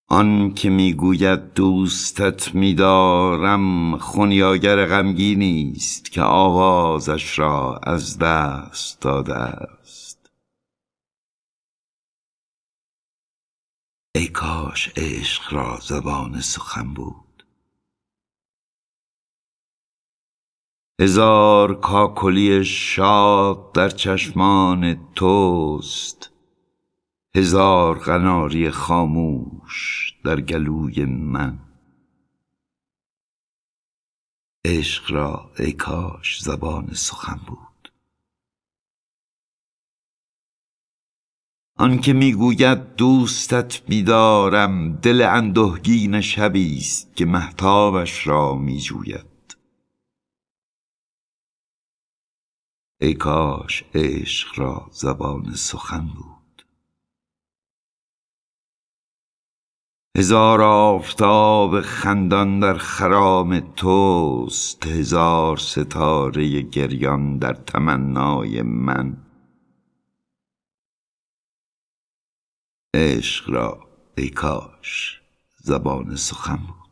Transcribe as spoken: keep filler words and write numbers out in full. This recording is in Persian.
آن که میگوید دوستت می‌دارم، خونیاگر غمگینی است که آوازش را از دست داده است. ای کاش عشق را زبان سخن بود. هزار کاکلی شاد در چشمان توست، هزار قناری خاموش در گلوی من. عشق را ای کاش زبان سخن بود. آن که میگوید دوستت می‌دارم، دل اندوهگین شبی است که مهتابش را میجوید. ای کاش عشق را زبان سخن بود. هزار آفتاب خندان در خرام توست، هزار ستاره گریان در تمنای من. عشق را ای کاش زبان سخن بود.